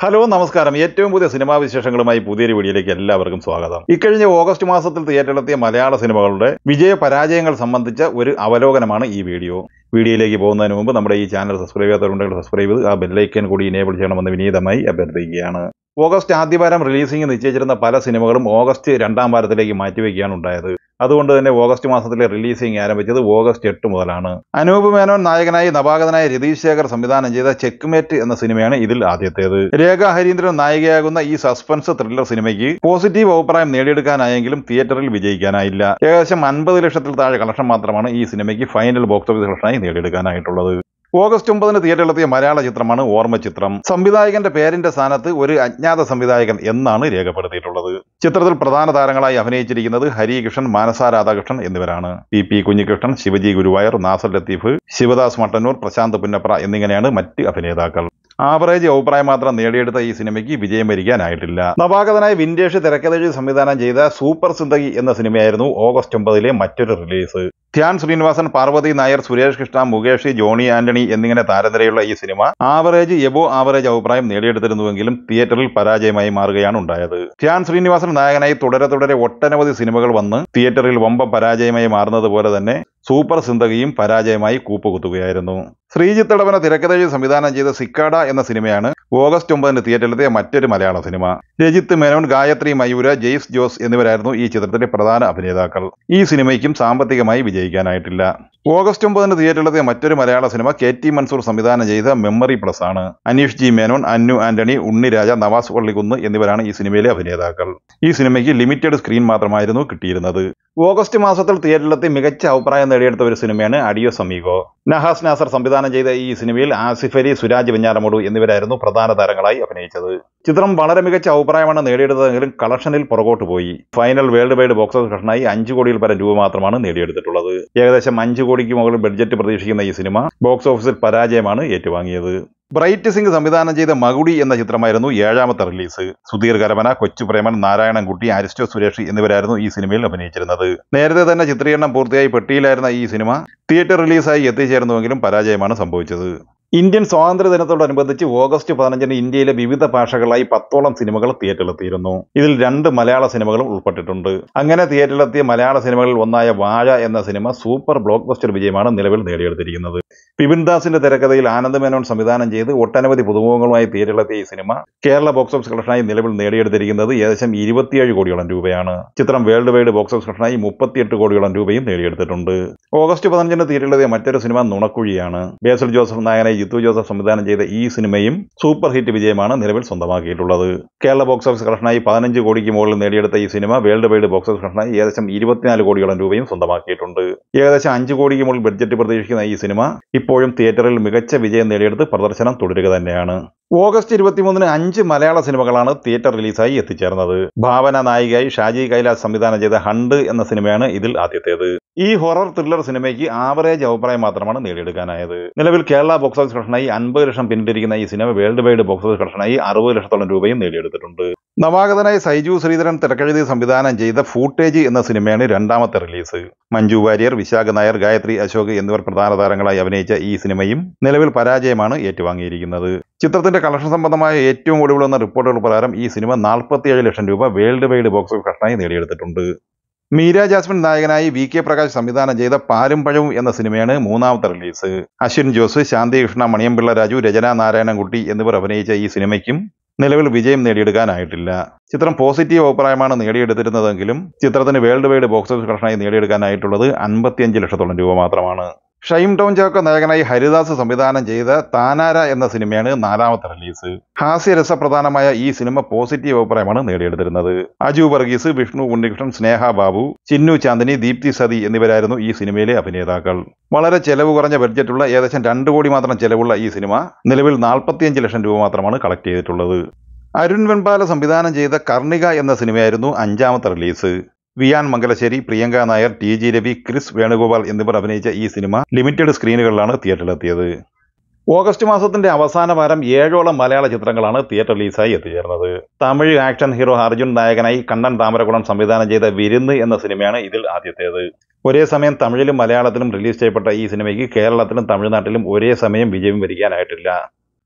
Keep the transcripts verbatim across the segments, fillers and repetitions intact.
Hello നമസ്കാരം. ഏറ്റവും പുതിയ സിനിമാ വിശേഷങ്ങളുമായി പുതിയൊരു വീഡിയോയിലേക്ക് എല്ലാവർക്കും സ്വാഗതം. ഇക്കഴിഞ്ഞ ഓഗസ്റ്റ് മാസത്തിൽ തിയേറ്ററിലെത്തിയ മലയാള സിനിമകളുടെ വിജയ പരാജയങ്ങൾ സംബന്ധിച്ച ഒരു അവലോകനമാണ് ഈ വീഡിയോ. വീഡിയോയിലേക്ക് പോകുന്നതിന് മുമ്പ് നമ്മുടെ ഈ ചാനൽ സബ്സ്ക്രൈബ് ചെയ്യാത്തവരുണ്ടെങ്കിൽ സബ്സ്ക്രൈബ് ചെയ്ത് ആ ബെല്ലൈക്കൻ കൂടി എനേബിൾ ചെയ്യണമെന്ന് വിനീതമായി അഭ്യർത്ഥിക്കുകയാണ്. ഓഗസ്റ്റ് ആദ്യവാരം റിലീസിംഗ് നിശ്ചയിച്ചിരുന്ന പല സിനിമകളും ഓഗസ്റ്റ് രണ്ടാം വാരത്തിലേക്ക് മാറ്റിവെക്കുകയാണ് ഉണ്ടായത്. അതുകൊണ്ട് തന്നെ ഓഗസ്റ്റ് മാസത്തിലെ റിലീസിംഗ് ആരംഭിച്ചത് ഓഗസ്റ്റ് എട്ട് മുതലാണ്. അനൂപ് മേനോൻ നായകനായി നവാഗതനായ രതീഷ് ശേഖർ സംവിധാനം ചെയ്ത ചെക്ക്മേറ്റ് എന്ന സിനിമയാണ് ഇതിൽ ആദ്യത്തേത്. രേഖ ഹരീന്ദ്രൻ നായികയാകുന്ന ഈ സസ്പെൻസ് ത്രില്ലർ സിനിമയ്ക്ക് പോസിറ്റീവ് അഭിപ്രായം നേടിയെടുക്കാനായെങ്കിലും തിയേറ്ററിൽ വിജയിക്കാനായില്ല. ഏകദേശം അൻപത് ലക്ഷത്തിൽ താഴെ കളക്ഷൻ മാത്രമാണ് ഈ സിനിമയ്ക്ക് ഫൈനൽ ബോക്സ് ഓഫീസ് കളക്ഷനായി നേടിയെടുക്കാനായിട്ടുള്ളത്. ഓഗസ്റ്റ് ഒമ്പതിന് തിയേറ്ററിലെത്തിയ മലയാള ചിത്രമാണ് ഓർമ്മ ചിത്രം. സംവിധായകന്റെ പേരിന്റെ സ്ഥാനത്ത് ഒരു അജ്ഞാത സംവിധായകൻ എന്നാണ് രേഖപ്പെടുത്തിയിട്ടുള്ളത്. ചിത്രത്തിൽ പ്രധാന താരങ്ങളായി അഭിനയിച്ചിരിക്കുന്നത് ഹരികൃഷ്ണൻ, മാനസ രാധാകൃഷ്ണൻ എന്നിവരാണ്. പി പി കുഞ്ഞികൃഷ്ണൻ, ശിവജി ഗുരുവായൂർ, നാസർ ലത്തീഫ്, ശിവദാസ് മട്ടന്നൂർ, പ്രശാന്ത് പുന്നപ്ര എന്നിങ്ങനെയാണ് മറ്റ് അഭിനേതാക്കൾ. ആവറേജ് അഭിപ്രായം മാത്രം നേടിയെടുത്ത ഈ സിനിമയ്ക്ക് വിജയം വരിക്കാനായിട്ടില്ല. നവാഗതനായ വിന്റേഷ് തിരക്കഥയിൽ സംവിധാനം ചെയ്ത സൂപ്പർ സിന്ദഗി എന്ന സിനിമയായിരുന്നു ഓഗസ്റ്റ് ഒമ്പതിലെ മറ്റൊരു റിലീസ്. ധ്യാൻ ശ്രീനിവാസൻ, പാർവതി നായർ, സുരേഷ് കൃഷ്ണ, മുകേഷ്, ജോണി ആന്റണി എന്നിങ്ങനെ താരനിരയുള്ള ഈ സിനിമ ആവറേജ് എബോ ആവറേജ് അഭിപ്രായം നേടിയെടുത്തിരുന്നുവെങ്കിലും തിയേറ്ററിൽ പരാജയമായി മാറുകയാണ് ഉണ്ടായത്. ധ്യാൻ ശ്രീനിവാസൻ നായകനായി തുടരെ തുടരെ ഒട്ടനവധി സിനിമകൾ വന്ന് തിയേറ്ററിൽ വമ്പ പരാജയമായി മാറുന്നത് പോലെ തന്നെ സൂപ്പർ സിന്ദഗിയും പരാജയമായി കൂപ്പുകുത്തുകയായിരുന്നു. ശ്രീജിത്ത് ഇടവന തിരക്കഥയിൽ സംവിധാനം ചെയ്ത സിക്കാഡ എന്ന സിനിമയാണ് ഓഗസ്റ്റ് ഒമ്പതിന് തിയേറ്ററിലെത്തിയ മറ്റൊരു മലയാള സിനിമ. രജിത്ത് മേനോൻ, ഗായത്രി മയൂര, ജെയ്സ് ജോസ് എന്നിവരായിരുന്നു ഈ ചിത്രത്തിലെ പ്രധാന അഭിനേതാക്കൾ. ഈ സിനിമയ്ക്കും സാമ്പത്തികമായി വിജയിക്കാനായിട്ടില്ല. ഓഗസ്റ്റ് ഒമ്പതിന് തിയേറ്ററിലെത്തിയ മറ്റൊരു മലയാള സിനിമ കെ ടി മൻസൂർ സംവിധാനം ചെയ്ത മെമ്മറി പ്ലസ് ആണ്. അനീഷ് ജി മേനോൻ, അന്നു ആന്റണി, ഉണ്ണിരാജ, നവാസ് പള്ളിക്കുന്ന് എന്നിവരാണ് ഈ സിനിമയിലെ അഭിനേതാക്കൾ. ഈ സിനിമയ്ക്ക് ലിമിറ്റഡ് സ്ക്രീൻ മാത്രമായിരുന്നു കിട്ടിയിരുന്നത്. ഓഗസ്റ്റ് മാസത്തിൽ തിയേറ്ററിലെത്തി മികച്ച അഭിപ്രായം നേടിയെടുത്ത ഒരു സിനിമയാണ് അഡിയോസ് അമീഗോ. നഹാസ് നാസർ സംവിധാനം ചെയ്ത ഈ സിനിമയിൽ ആസിഫ് അലി, സുരാജ് വെഞ്ഞാറമൂട് എന്നിവരായിരുന്നു പ്രധാന താരങ്ങളായി അഭിനയിച്ചത്. ചിത്രം വളരെ മികച്ച അഭിപ്രായമാണ് നേടിയെടുത്തതെങ്കിലും കളക്ഷനിൽ പുറകോട്ട് പോയി. Final world wide box office കളക്ഷനായി അഞ്ചു കോടിയിൽ പരം രൂപ മാത്രമാണ് നേടിയെടുത്തിട്ടുള്ളത്. ഏകദേശം അഞ്ചു കോടിക്ക് മുകളിൽ ബഡ്ജറ്റ് പ്രതീക്ഷിക്കുന്ന ഈ സിനിമ ബോക്സ് ഓഫീസിൽ പരാജയമാണ് ഏറ്റുവാങ്ങിയത്. ബ്രൈറ്റ് സിംഗ് സംവിധാനം ചെയ്ത മകുടി എന്ന ചിത്രമായിരുന്നു ഏഴാമത്തെ റിലീസ്. സുധീർ കരമന, കൊച്ചു പ്രേമൻ, നാരായണൻകുട്ടി, അരിസ്റ്റോ സുരേഷ് എന്നിവരായിരുന്നു ഈ സിനിമയിൽ അഭിനയിച്ചിരുന്നത്. നേരത്തെ തന്നെ ചിത്രീകരണം പൂർത്തിയായി പെട്ടിയിലായിരുന്ന ഈ സിനിമ തിയേറ്റർ റിലീസായി എത്തിച്ചേർന്നുവെങ്കിലും പരാജയമാണ് സംഭവിച്ചത്. ഇന്ത്യൻ സ്വാതന്ത്ര്യ ദിനത്തോടനുബന്ധിച്ച് ഓഗസ്റ്റ് പതിനഞ്ചിന് ഇന്ത്യയിലെ വിവിധ ഭാഷകളായി പത്തോളം സിനിമകൾ തിയേറ്ററിലെത്തിയിരുന്നു. ഇതിൽ രണ്ട് മലയാള സിനിമകളും ഉൾപ്പെട്ടിട്ടുണ്ട്. അങ്ങനെ തിയേറ്ററിലെത്തിയ മലയാള സിനിമകളിൽ ഒന്നായ വാഴ എന്ന സിനിമ സൂപ്പർ ബ്ലോക്ക് ബസ്റ്റർ വിജയമാണ് നിലവിൽ നേടിയെടുത്തിരിക്കുന്നത്. പിബിൻ ദാസിന്റെ തിരക്കഥയിൽ ആനന്ദ് മേനോൻ സംവിധാനം ചെയ്ത് ഒട്ടനവധി പുതുമുഖങ്ങളുമായി തിയേറ്ററിലെത്തിയ ഈ സിനിമ കേരള ബോക്സ് ഓഫീസ് കളക്ഷനായി നിലവിൽ നേടിയെടുത്തിരിക്കുന്നത് ഏകദേശം ഇരുപത്തിയേഴ് കോടിയോളം രൂപയാണ്. ചിത്രം വേൾഡ് വൈഡ് ബോക്സ് ഓഫീസ് കളക്ഷനായി മുപ്പത്തിയെട്ട് കോടിയോളം രൂപയും നേടിയെടുത്തിട്ടുണ്ട്. ഓഗസ്റ്റ് പതിനഞ്ചിന് തിയേറ്ററിലെത്തിയ മറ്റൊരു സിനിമ നുണക്കുഴിയാണ്. ബേസിൽ ജോസഫ് നായകനായി ജിത്തു ജോസഫ് സംവിധാനം ചെയ്ത ഈ സിനിമയും സൂപ്പർ ഹിറ്റ് വിജയമാണ് നിലവിൽ സ്വന്തമാക്കിയിട്ടുള്ളത്. കേരള ബോക്സ് ഓഫീസ് കളക്ഷനായി പതിനഞ്ച് കോടിക്ക് മുകളിൽ നേടിയെടുത്ത ഈ സിനിമ വേൾഡ് വൈഡ് ബോക്സ് ഓഫീസ് കളക്ഷനായി ഏകദേശം ഇരുപത്തിനാല് കോടിയോളം രൂപയും സ്വന്തമാക്കിയിട്ടുണ്ട്. ഏകദേശം അഞ്ച് കോടിക്ക് മുകളിൽ ബഡ്ജറ്റ് പ്രതീക്ഷിക്കുന്ന ഈ സിനിമ ഇപ്പോഴും തിയേറ്ററിൽ മികച്ച വിജയം നേടിയെടുത്ത് പ്രദർശനം തുടരുക തന്നെയാണ്. ഓഗസ്റ്റ് ഇരുപത്തിമൂന്നിന് അഞ്ച് മലയാള സിനിമകളാണ് തിയേറ്റർ റിലീസായി എത്തിച്ചേർന്നത്. ഭാവന നായികയായി ഷാജി കൈലാസ് സംവിധാനം ചെയ്ത ഹണ്ട് എന്ന സിനിമയാണ് ഇതിൽ ആദ്യത്തേത്. ഈ ഹൊറർ ത്രില്ലർ സിനിമയ്ക്ക് ആവറേജ് അഭിപ്രായം മാത്രമാണ് നേടിയെടുക്കാനായത്. നിലവിൽ കേരള ബോക്സ് ഓഫീസ് കളക്ഷനായി അൻപത് ലക്ഷം പിന്നിട്ടിരിക്കുന്ന ഈ സിനിമ വേൾഡ് വൈഡ് ബോക്സ് ഓഫീസ് കളക്ഷനായി അറുപത് ലക്ഷത്തോളം രൂപയും നേടിയെടുത്തിട്ടുണ്ട്. നവാഗതനായി സൈജു ശ്രീധരൻ തിരക്കെഴുതി സംവിധാനം ചെയ്ത ഫൂട്ടേജ് എന്ന സിനിമയാണ് രണ്ടാമത്തെ റിലീസ്. മഞ്ജു വാര്യർ, വിശാഖ് നായർ, ഗായത്രി അശോക് എന്നിവർ പ്രധാന താരങ്ങളായി അഭിനയിച്ച ഈ സിനിമയും നിലവിൽ പരാജയമാണ് ഏറ്റുവാങ്ങിയിരിക്കുന്നത്. ചിത്രത്തിന്റെ കളക്ഷൻ സംബന്ധമായ ഏറ്റവും ഒടുവിലെന്ന റിപ്പോർട്ടുകൾ പ്രകാരം ഈ സിനിമ നാൽപ്പത്തിയേഴ് ലക്ഷം രൂപ വേൾഡ് വൈഡ് ബോക്സ് ഓഫീസ് കളക്ഷനായി നേടിയെടുത്തിട്ടുണ്ട്. മീര ജാസ്മിൻ നായകനായി വി കെ പ്രകാശ് സംവിധാനം ചെയ്ത പാലും പഴവും എന്ന സിനിമയാണ് മൂന്നാമത്തെ റിലീസ്. അശ്വിൻ ജോസ്, ശാന്തി കൃഷ്ണ, മണിയമ്പിള്ള രാജു, രചന നാരായണൻകുട്ടി എന്നിവർ അഭിനയിച്ച ഈ സിനിമയ്ക്കും നിലവിൽ വിജയം നേടിയെടുക്കാനായിട്ടില്ല. ചിത്രം പോസിറ്റീവ് അഭിപ്രായമാണ് നേടിയെടുത്തിരുന്നതെങ്കിലും ചിത്രത്തിന് വേൾഡ് വൈഡ് ബോക്സ് ഓഫീസ് കളക്ഷനായി നേടിയെടുക്കാനായിട്ടുള്ളത് അൻപത്തിയഞ്ച് ലക്ഷത്തോളം രൂപ മാത്രമാണ്. ഷൈം ടോം ചാക്കോ നായകനായി ഹരിദാസ് സംവിധാനം ചെയ്ത താനാര എന്ന സിനിമയാണ് നാലാമത്തെ റിലീസ്. ഹാസ്യരസപ്രധാനമായ ഈ സിനിമ പോസിറ്റീവ് അഭിപ്രായമാണ് നേടിയെടുത്തിരുന്നത്. അജു വർഗീസ്, വിഷ്ണു ഉണ്ണികൃഷ്ണൻ, സ്നേഹ ബാബു, ചിന്നു ചാന്ദിനി, ദീപ്തി സതി എന്നിവരായിരുന്നു ഈ സിനിമയിലെ അഭിനേതാക്കൾ. വളരെ ചെലവ് കുറഞ്ഞ ബഡ്ജറ്റുള്ള ഏകദേശം രണ്ട് കോടി മാത്രം ചെലവുള്ള ഈ സിനിമ നിലവിൽ നാൽപ്പത്തിയഞ്ച് ലക്ഷം രൂപ മാത്രമാണ് കളക്ട് ചെയ്തിട്ടുള്ളത്. അരുൺ വെൺപാല സംവിധാനം ചെയ്ത കർണിക എന്ന സിനിമയായിരുന്നു അഞ്ചാമത്തെ release. Viaan Mangalassery, Priyanka Nair, T G Ravi, Kris Venugopal എന്നിവർ അഭിനയിച്ച ഈ സിനിമ ലിമിറ്റഡ് സ്ക്രീനുകളിലാണ് തിയേറ്ററിലെത്തിയത്. ഓഗസ്റ്റ് മാസത്തിന്റെ അവസാന വാരം ഏഴോളം മലയാള ചിത്രങ്ങളാണ് തിയേറ്റർ റിലീസായി എത്തിച്ചേർന്നത്. തമിഴ് ആക്ഷൻ ഹീറോ അർജുൻ നായകനായി കണ്ണൻ താമരക്കുളം സംവിധാനം ചെയ്ത വിരുന്ന് എന്ന സിനിമയാണ് ഇതിൽ ആദ്യത്തേത്. ഒരേ സമയം തമിഴിലും മലയാളത്തിലും റിലീസ് ചെയ്യപ്പെട്ട ഈ സിനിമയ്ക്ക് കേരളത്തിലും തമിഴ്നാട്ടിലും ഒരേ സമയം വിജയം വരിക്കാനായിട്ടില്ല.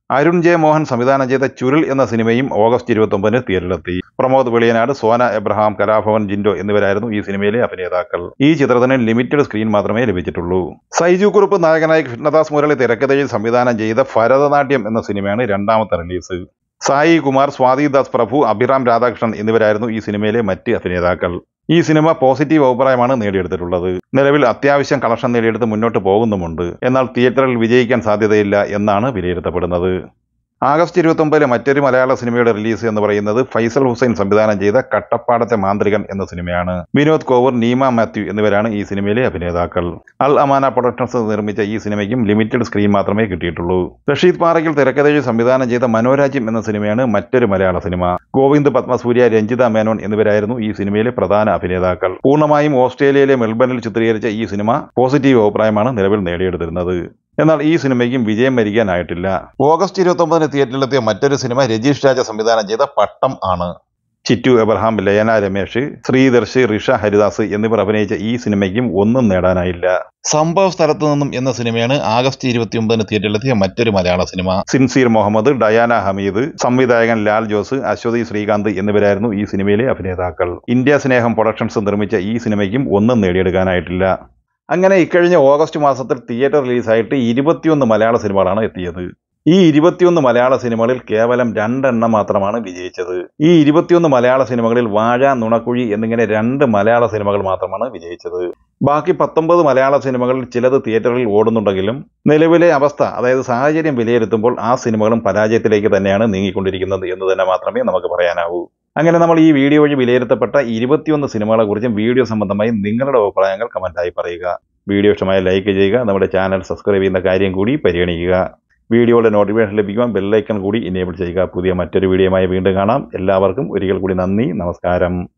അരുൺ ജെ മോഹൻ സംവിധാനം ചെയ്ത ചുരുൾ എന്ന സിനിമയും ഓഗസ്റ്റ് ഇരുപത്തൊമ്പതിന് തിയേറ്ററിലെത്തി. പ്രമോദ് വെളിയനാട്, സോന എബ്രഹാം, കലാഭവൻ ജിൻഡോ എന്നിവരായിരുന്നു ഈ സിനിമയിലെ അഭിനേതാക്കൾ. ഈ ചിത്രത്തിന് ലിമിറ്റഡ് സ്ക്രീൻ മാത്രമേ ലഭിച്ചിട്ടുള്ളൂ. സൈജു കുറുപ്പ് നായകനായി കൃഷ്ണദാസ് മുരളി തിരക്കഥയിൽ സംവിധാനം ചെയ്ത ഭരതനാട്യം എന്ന സിനിമയാണ് രണ്ടാമത്തെ റിലീസ്. സായി കുമാർ, സ്വാതിദാസ് പ്രഭു, അഭിറാം രാധാകൃഷ്ണൻ എന്നിവരായിരുന്നു ഈ സിനിമയിലെ മറ്റ് അഭിനേതാക്കൾ. ഈ സിനിമ പോസിറ്റീവ് അഭിപ്രായമാണ് നേടിയെടുത്തിട്ടുള്ളത്. നിലവിൽ അത്യാവശ്യം കളക്ഷൻ നേടിയെടുത്ത് മുന്നോട്ട് പോകുന്നുമുണ്ട്. എന്നാൽ തിയേറ്ററിൽ വിജയിക്കാൻ സാധ്യതയില്ല എന്നാണ് വിലയിരുത്തപ്പെടുന്നത്. ആഗസ്റ്റ് ഇരുപത്തൊമ്പതിലെ മറ്റൊരു മലയാള സിനിമയുടെ റിലീസ് എന്ന് പറയുന്നത് ഫൈസൽ ഹുസൈൻ സംവിധാനം ചെയ്ത കട്ടപ്പാടത്തെ മാന്ത്രികൻ എന്ന സിനിമയാണ്. വിനോദ് കോവൂർ, നീമ മാത്യു എന്നിവരാണ് ഈ സിനിമയിലെ അഭിനേതാക്കൾ. അൽ അമാന പ്രൊഡക്ഷൻസ് നിർമ്മിച്ച ഈ സിനിമയ്ക്കും ലിമിറ്റഡ് സ്ക്രീൻ മാത്രമേ കിട്ടിയിട്ടുള്ളൂ. റഷീദ് പാറയ്ക്കൽ തിരക്കഥയിൽ സംവിധാനം ചെയ്ത മനോരാജ്യം എന്ന സിനിമയാണ് മറ്റൊരു മലയാള സിനിമ. ഗോവിന്ദ്, പത്മസൂര്യ, രഞ്ജിത മേനോൻ എന്നിവരായിരുന്നു ഈ സിനിമയിലെ പ്രധാന അഭിനേതാക്കൾ. പൂർണ്ണമായും ഓസ്ട്രേലിയയിലെ മെൽബണിൽ ചിത്രീകരിച്ച ഈ സിനിമ പോസിറ്റീവ് അഭിപ്രായമാണ് നിലവിൽ നേടിയെടുത്തിരുന്നത്. എന്നാൽ ഈ സിനിമയ്ക്കും വിജയം വരിക്കാനായിട്ടില്ല. ഓഗസ്റ്റ് ഇരുപത്തൊമ്പതിന് തിയേറ്ററിലെത്തിയ മറ്റൊരു സിനിമ രജീഷ് രാജ സംവിധാനം ചെയ്ത പട്ടം ആണ്. ചിറ്റു എബ്രഹാം, ലയന രമേശ്, ശ്രീദർശ്, റിഷ ഹരിദാസ് എന്നിവർ അഭിനയിച്ച ഈ സിനിമയ്ക്കും ഒന്നും നേടാനായില്ല. സംഭവ സ്ഥലത്തു നിന്നും എന്ന സിനിമയാണ് ആഗസ്റ്റ് ഇരുപത്തിയൊമ്പതിന് തിയേറ്ററിലെത്തിയ മറ്റൊരു മലയാള സിനിമ. സിൻസീർ മുഹമ്മദ്, ഡയാന ഹമീദ്, സംവിധായകൻ ലാൽ ജോസ്, അശ്വതി ശ്രീകാന്ത് എന്നിവരായിരുന്നു ഈ സിനിമയിലെ അഭിനേതാക്കൾ. ഇന്ത്യ സ്നേഹം പ്രൊഡക്ഷൻസ് നിർമ്മിച്ച ഈ സിനിമയ്ക്കും ഒന്നും നേടിയെടുക്കാനായിട്ടില്ല. അങ്ങനെ ഇക്കഴിഞ്ഞ ഓഗസ്റ്റ് മാസത്തിൽ തിയേറ്റർ റിലീസായിട്ട് ഇരുപത്തിയൊന്ന് മലയാള സിനിമകളാണ് എത്തിയത്. ഈ ഇരുപത്തിയൊന്ന് മലയാള സിനിമകളിൽ കേവലം രണ്ടെണ്ണം മാത്രമാണ് വിജയിച്ചത്. ഈ ഇരുപത്തിയൊന്ന് മലയാള സിനിമകളിൽ വാഴ, നുണക്കുഴി എന്നിങ്ങനെ രണ്ട് മലയാള സിനിമകൾ മാത്രമാണ് വിജയിച്ചത്. ബാക്കി പത്തൊമ്പത് മലയാള സിനിമകളിൽ ചിലത് തിയേറ്ററിൽ ഓടുന്നുണ്ടെങ്കിലും നിലവിലെ അവസ്ഥ, അതായത് സാഹചര്യം വിലയിരുത്തുമ്പോൾ ആ സിനിമകളും പരാജയത്തിലേക്ക് തന്നെയാണ് നീങ്ങിക്കൊണ്ടിരിക്കുന്നത് എന്ന് തന്നെ മാത്രമേ നമുക്ക് പറയാനാവൂ. അങ്ങനെ നമ്മൾ ഈ വീഡിയോ വഴി വിലയിരുത്തപ്പെട്ട ഇരുപത്തിയൊന്ന് സിനിമകളെക്കുറിച്ചും വീഡിയോ സംബന്ധമായി നിങ്ങളുടെ അഭിപ്രായങ്ങൾ കമൻറ്റായി പറയുക. വീഡിയോ ഇഷ്ടമായ ലൈക്ക് ചെയ്യുക. നമ്മുടെ ചാനൽ സബ്സ്ക്രൈബ് ചെയ്യുന്ന കാര്യം കൂടി പരിഗണിക്കുക. വീഡിയോയുടെ നോട്ടിഫിക്കേഷൻ ലഭിക്കുവാൻ ബെല്ലൈക്കൺ കൂടി ഇനേബിൾ ചെയ്യുക. പുതിയ മറ്റൊരു വീഡിയോയുമായി വീണ്ടും കാണാം. എല്ലാവർക്കും ഒരിക്കൽ കൂടി നന്ദി, നമസ്കാരം.